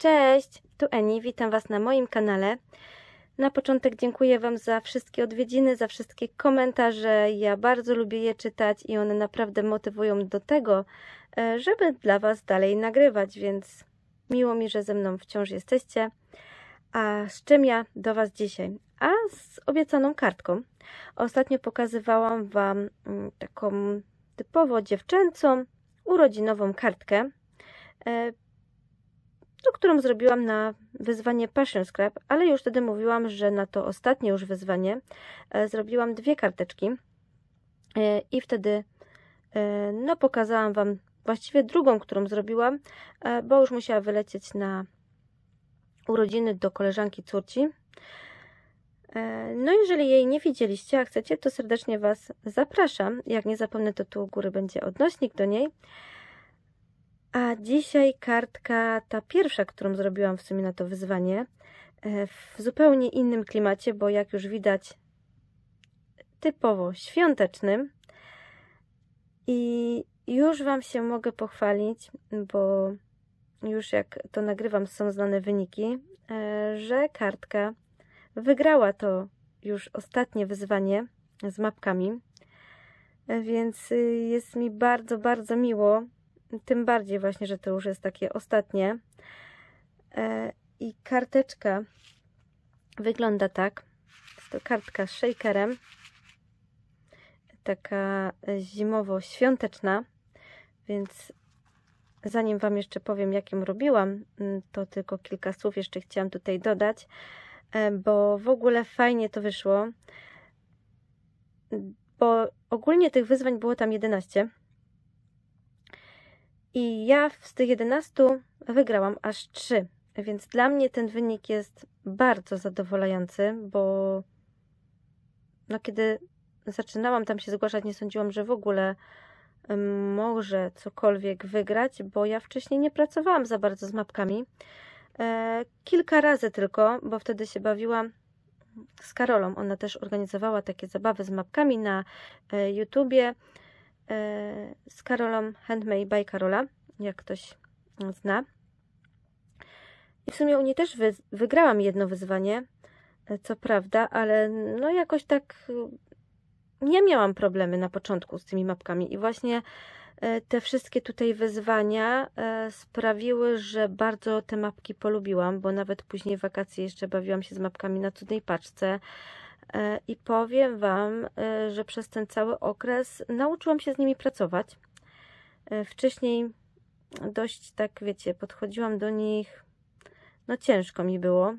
Cześć, tu Eni, witam Was na moim kanale. Na początek dziękuję Wam za wszystkie odwiedziny, za wszystkie komentarze. Ja bardzo lubię je czytać i one naprawdę motywują do tego, żeby dla Was dalej nagrywać, więc miło mi, że ze mną wciąż jesteście. A z czym ja do Was dzisiaj? A z obiecaną kartką. Ostatnio pokazywałam Wam taką typowo dziewczęcą, urodzinową kartkę, którą zrobiłam na wyzwanie Passion Scrap, ale już wtedy mówiłam, że na to ostatnie już wyzwanie zrobiłam 2 karteczki i wtedy no, pokazałam Wam właściwie drugą, którą zrobiłam, bo już musiała wylecieć na urodziny do koleżanki córci. No jeżeli jej nie widzieliście, a chcecie, to serdecznie Was zapraszam. Jak nie zapomnę, to tu u góry będzie odnośnik do niej. A dzisiaj kartka, ta pierwsza, którą zrobiłam w sumie na to wyzwanie, w zupełnie innym klimacie, bo jak już widać, typowo świątecznym. I już Wam się mogę pochwalić, bo już jak to nagrywam, są znane wyniki, że kartka wygrała to już ostatnie wyzwanie z mapkami, więc jest mi bardzo, bardzo miło. Tym bardziej właśnie, że to już jest takie ostatnie. I karteczka wygląda tak. Jest to kartka z shakerem. Taka zimowo-świąteczna. Więc zanim Wam jeszcze powiem, jak ją robiłam, to tylko kilka słów jeszcze chciałam tutaj dodać. Bo w ogóle fajnie to wyszło. Bo ogólnie tych wyzwań było tam 11. I ja z tych 11 wygrałam aż 3, więc dla mnie ten wynik jest bardzo zadowalający, bo no, kiedy zaczynałam tam się zgłaszać, nie sądziłam, że w ogóle może cokolwiek wygrać, bo ja wcześniej nie pracowałam za bardzo z mapkami. Kilka razy tylko, bo wtedy się bawiłam z Karolą. Ona też organizowała takie zabawy z mapkami na YouTubie. Z Karolą Handmade by Karola, jak ktoś zna. I w sumie u niej też wygrałam jedno wyzwanie, co prawda, ale no jakoś tak nie miałam problemy na początku z tymi mapkami i właśnie te wszystkie tutaj wyzwania sprawiły, że bardzo te mapki polubiłam, bo nawet później w wakacje jeszcze bawiłam się z mapkami na cudnej paczce. I powiem Wam, że przez ten cały okres nauczyłam się z nimi pracować. Wcześniej dość tak, wiecie, podchodziłam do nich, no ciężko mi było.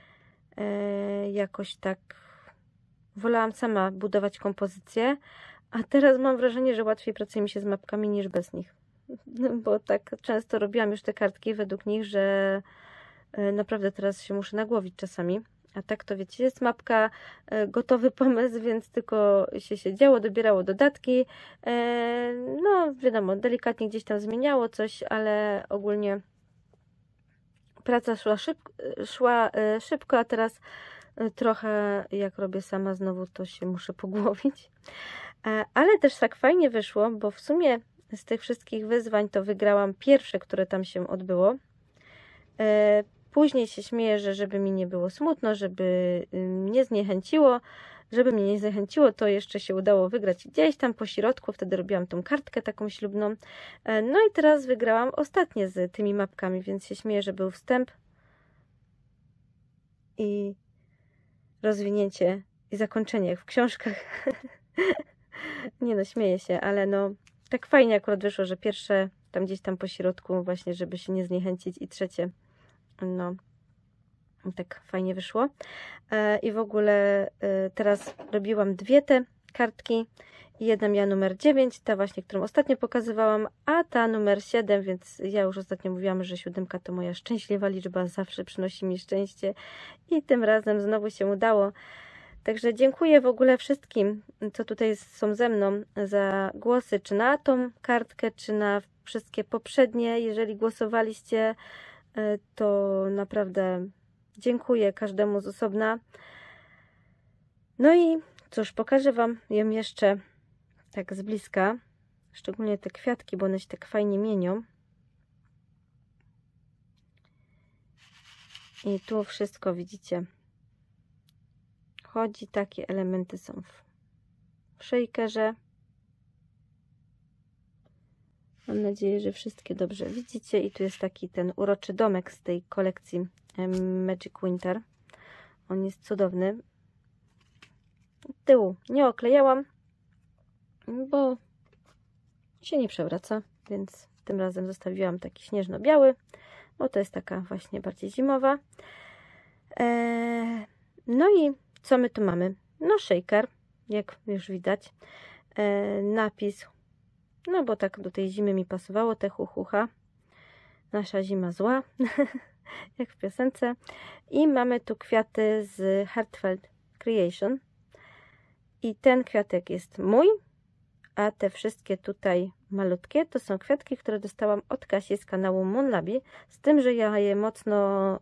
Jakoś tak wolałam sama budować kompozycję, a teraz mam wrażenie, że łatwiej pracuje mi się z mapkami niż bez nich. Bo tak często robiłam już te kartki według nich, że naprawdę teraz się muszę nagłowić czasami. A tak to wiecie, jest mapka, gotowy pomysł, więc tylko się siedziało, dobierało dodatki. No wiadomo, delikatnie gdzieś tam zmieniało coś, ale ogólnie praca szła szybko, a teraz trochę jak robię sama znowu, to się muszę pogłowić. Ale też tak fajnie wyszło, bo w sumie z tych wszystkich wyzwań to wygrałam pierwsze, które tam się odbyło. Później się śmieję, że żeby mi nie było smutno, żeby mnie zniechęciło. Żeby mnie nie zniechęciło, to jeszcze się udało wygrać gdzieś tam po środku. Wtedy robiłam tą kartkę taką ślubną. No i teraz wygrałam ostatnie z tymi mapkami, więc się śmieję, że był wstęp i rozwinięcie i zakończenie jak w książkach. Nie no, śmieję się, ale no tak fajnie akurat wyszło, że pierwsze tam gdzieś tam po środku właśnie, żeby się nie zniechęcić i trzecie no, tak fajnie wyszło. I w ogóle teraz robiłam 2 te kartki. Jedna miała numer 9, ta właśnie, którą ostatnio pokazywałam, a ta numer 7, więc ja już ostatnio mówiłam, że 7 to moja szczęśliwa liczba, zawsze przynosi mi szczęście i tym razem znowu się udało. Także dziękuję w ogóle wszystkim, co tutaj są ze mną za głosy, czy na tą kartkę, czy na wszystkie poprzednie. Jeżeli głosowaliście, to naprawdę dziękuję każdemu z osobna. No i cóż, pokażę Wam ją jeszcze tak z bliska. Szczególnie te kwiatki, bo one się tak fajnie mienią. I tu wszystko widzicie. Chodzi, takie elementy są w shakerze. Mam nadzieję, że wszystkie dobrze widzicie. I tu jest taki ten uroczy domek z tej kolekcji Magic Winter. On jest cudowny. Tyłu nie oklejałam, bo się nie przewraca, więc tym razem zostawiłam taki śnieżno-biały, bo to jest taka właśnie bardziej zimowa. No i co my tu mamy? No shaker, jak już widać. Napis, no bo tak do tej zimy mi pasowało, te hucha. Nasza zima zła, jak w piosence. I mamy tu kwiaty z Heartfelt Creation. I ten kwiatek jest mój, a te wszystkie tutaj malutkie to są kwiatki, które dostałam od Kasi z kanału Moonlabi, z tym, że ja je mocno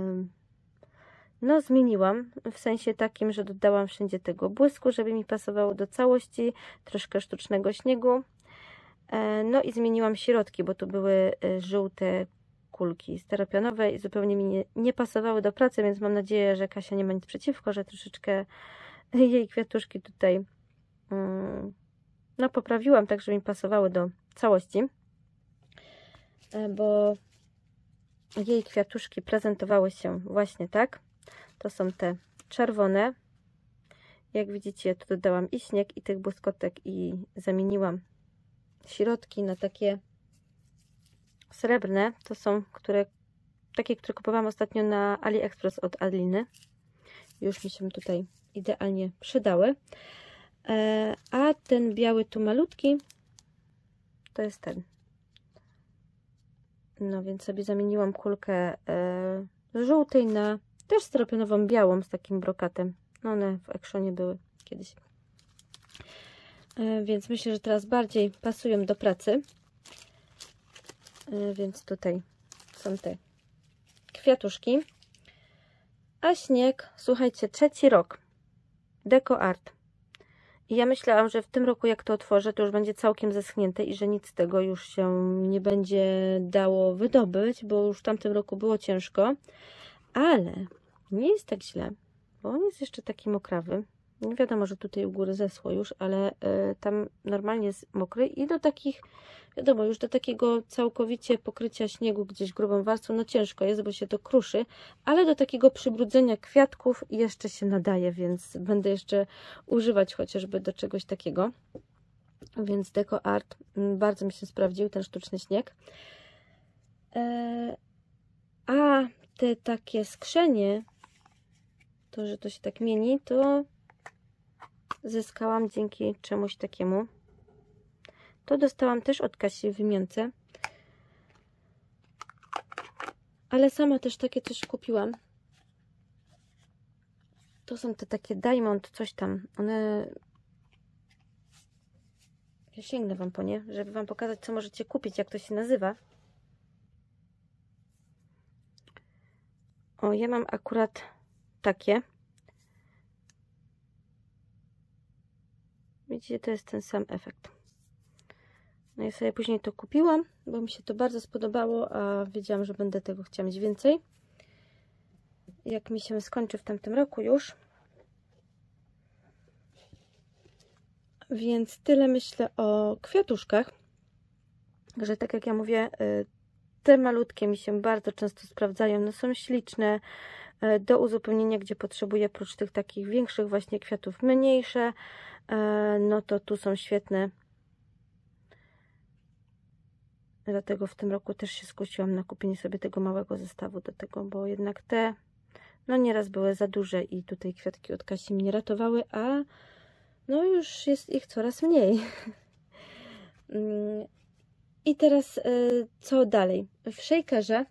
zmieniłam, w sensie takim, że dodałam wszędzie tego błysku, żeby mi pasowało do całości, troszkę sztucznego śniegu. No i zmieniłam środki, bo tu były żółte kulki styropianowe i zupełnie mi nie pasowały do pracy, więc mam nadzieję, że Kasia nie ma nic przeciwko, że troszeczkę jej kwiatuszki tutaj no poprawiłam tak, żeby mi pasowały do całości, bo jej kwiatuszki prezentowały się właśnie tak. To są te czerwone. Jak widzicie, tu dodałam i śnieg, i tych błyskotek i zamieniłam środki na takie srebrne. To są takie, które kupowałam ostatnio na AliExpress od Aliny. Już mi się tutaj idealnie przydały. A ten biały tu malutki to jest ten. No więc sobie zamieniłam kulkę z żółtej na też styropianową białą z takim brokatem. No one w Actionie były kiedyś. Więc myślę, że teraz bardziej pasują do pracy. Więc tutaj są te kwiatuszki. A śnieg, słuchajcie, 3. rok. Deco Art. I ja myślałam, że w tym roku jak to otworzę, to już będzie całkiem zeschnięte i że nic z tego już się nie będzie dało wydobyć, bo już w tamtym roku było ciężko. Ale nie jest tak źle, bo on jest jeszcze taki mokrawy. Nie wiadomo, że tutaj u góry zeschło już, ale tam normalnie jest mokry i do takich, wiadomo, już do takiego całkowicie pokrycia śniegu gdzieś grubą warstwą, no ciężko jest, bo się to kruszy, ale do takiego przybrudzenia kwiatków jeszcze się nadaje, więc będę jeszcze używać chociażby do czegoś takiego. Więc Deco Art bardzo mi się sprawdził, ten sztuczny śnieg. A te takie skrzenie, to, że to się tak mieni, to zyskałam dzięki czemuś takiemu. To dostałam też od Kasi w wymiance. Ale sama też takie coś kupiłam. To są te takie diamond, coś tam. One... Ja sięgnę wam po nie, żeby wam pokazać, co możecie kupić, jak to się nazywa. O, ja mam akurat takie. Widzicie, to jest ten sam efekt. No i sobie później to kupiłam, bo mi się to bardzo spodobało, a wiedziałam, że będę tego chciała mieć więcej. Jak mi się skończy w tamtym roku już. Więc tyle myślę o kwiatuszkach, że tak jak ja mówię, te malutkie mi się bardzo często sprawdzają. No są śliczne do uzupełnienia, gdzie potrzebuję oprócz tych takich większych właśnie kwiatów mniejsze. No to tu są świetne. Dlatego w tym roku też się skusiłam na kupienie sobie tego małego zestawu do tego, bo jednak te no nieraz były za duże i tutaj kwiatki od Kasi mnie ratowały, a no już jest ich coraz mniej. I teraz co dalej? W shakerze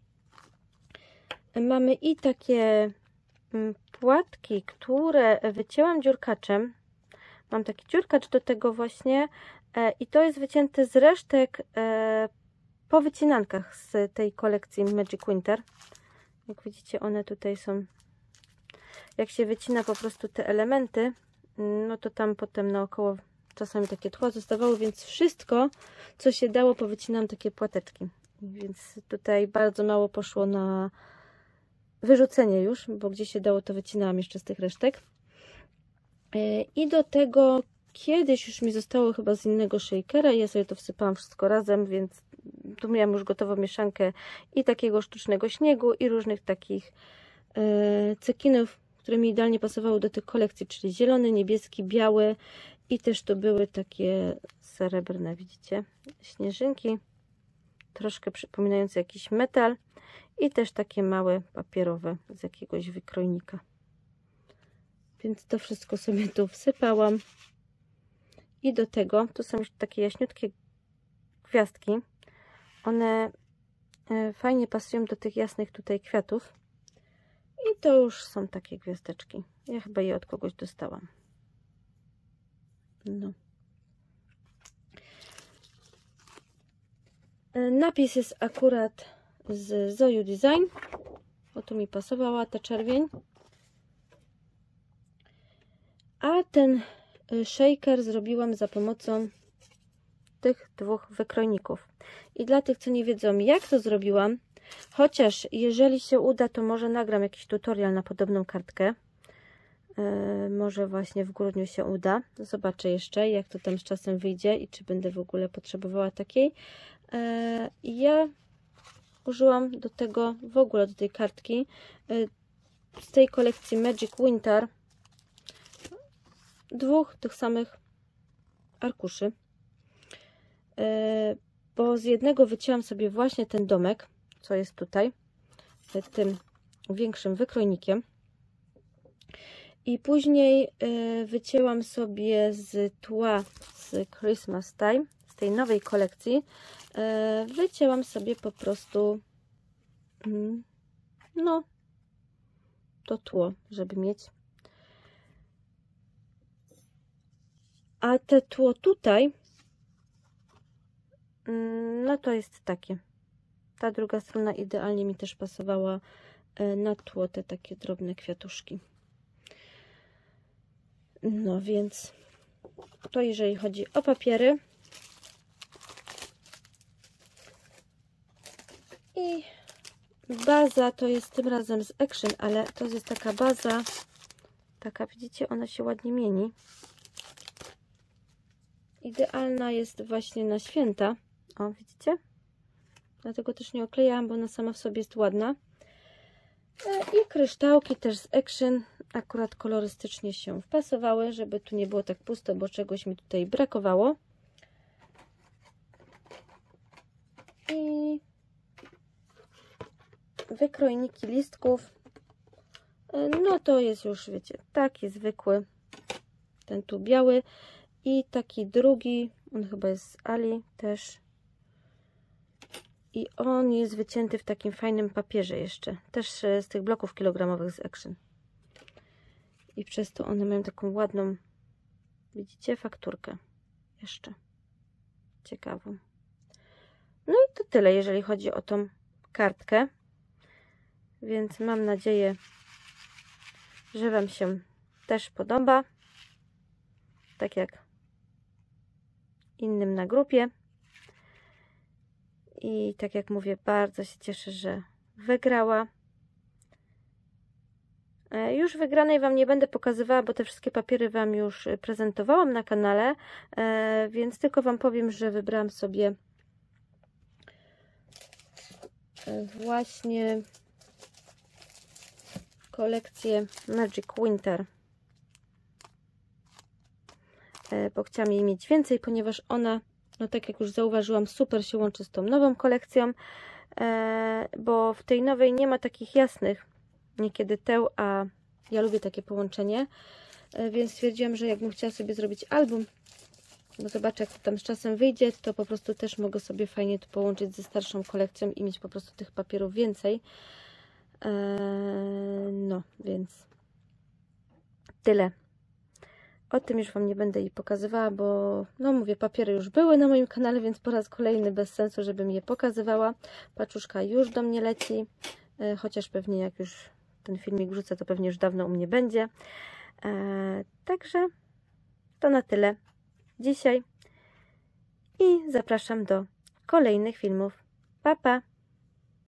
mamy i takie płatki, które wycięłam dziurkaczem. Mam taki dziurkacz do tego właśnie i to jest wycięte z resztek po wycinankach z tej kolekcji Magic Winter. Jak widzicie, one tutaj są, jak się wycina po prostu te elementy, no to tam potem naokoło czasami takie tła zostawało, więc wszystko, co się dało, powycinam takie płateczki. Więc tutaj bardzo mało poszło na wyrzucenie już, bo gdzie się dało, to wycinałam jeszcze z tych resztek. I do tego kiedyś już mi zostało chyba z innego shakera i ja sobie to wsypałam wszystko razem, więc tu miałam już gotową mieszankę i takiego sztucznego śniegu i różnych takich cekinów, które mi idealnie pasowały do tych kolekcji, czyli zielony, niebieski, biały i też to były takie srebrne, widzicie, śnieżynki, troszkę przypominające jakiś metal i też takie małe papierowe z jakiegoś wykrojnika. Więc to wszystko sobie tu wsypałam. I do tego, tu są już takie jaśniutkie gwiazdki. One fajnie pasują do tych jasnych tutaj kwiatów. I to już są takie gwiazdeczki. Ja chyba je od kogoś dostałam. No. Napis jest akurat z Zoju Design, bo tu mi pasowała ta czerwień. A ten shaker zrobiłam za pomocą tych dwóch wykrojników. I dla tych, co nie wiedzą, jak to zrobiłam, chociaż jeżeli się uda, to może nagram jakiś tutorial na podobną kartkę. Może właśnie w grudniu się uda. Zobaczę jeszcze, jak to tam z czasem wyjdzie i czy będę w ogóle potrzebowała takiej. Ja użyłam do tego, w ogóle do tej kartki, z tej kolekcji Magic Winter, dwóch tych samych arkuszy, bo z jednego wycięłam sobie właśnie ten domek, co jest tutaj, tym większym wykrojnikiem, i później wycięłam sobie z tła z Christmas Time, z tej nowej kolekcji, wycięłam sobie po prostu no to tło, żeby mieć. A te tło tutaj, no to jest takie. Ta druga strona idealnie mi też pasowała na tło, te takie drobne kwiatuszki. No więc to jeżeli chodzi o papiery. I baza to jest tym razem z Action, ale to jest taka baza, taka, widzicie, ona się ładnie mieni. Idealna jest właśnie na święta. O, widzicie? Dlatego też nie oklejałam, bo ona sama w sobie jest ładna. I kryształki też z Action. Akurat kolorystycznie się wpasowały, żeby tu nie było tak pusto, bo czegoś mi tutaj brakowało. I wykrojniki listków. No to jest już, wiecie, taki zwykły. Ten tu biały. I taki drugi, on chyba jest z Ali też. I on jest wycięty w takim fajnym papierze jeszcze. Też z tych bloków kilogramowych z Action. I przez to one mają taką ładną, widzicie, fakturkę. Jeszcze. Ciekawą. No i to tyle, jeżeli chodzi o tą kartkę. Więc mam nadzieję, że Wam się też podoba. Tak jak innym na grupie. I tak jak mówię, bardzo się cieszę, że wygrała. Już wygranej Wam nie będę pokazywała, bo te wszystkie papiery Wam już prezentowałam na kanale, więc tylko Wam powiem, że wybrałam sobie właśnie kolekcję Magic Winter, bo chciałam jej mieć więcej, ponieważ ona, no tak jak już zauważyłam, super się łączy z tą nową kolekcją, bo w tej nowej nie ma takich jasnych niekiedy teł, a ja lubię takie połączenie, więc stwierdziłam, że jakbym chciała sobie zrobić album, bo zobaczę, jak to tam z czasem wyjdzie, to po prostu też mogę sobie fajnie to połączyć ze starszą kolekcją i mieć po prostu tych papierów więcej. No, więc tyle. O tym już Wam nie będę jej pokazywała, bo no mówię, papiery już były na moim kanale, więc po raz kolejny bez sensu, żebym je pokazywała. Paczuszka już do mnie leci, chociaż pewnie jak już ten filmik wrzucę, to pewnie już dawno u mnie będzie. Także to na tyle dzisiaj i zapraszam do kolejnych filmów. Pa, pa!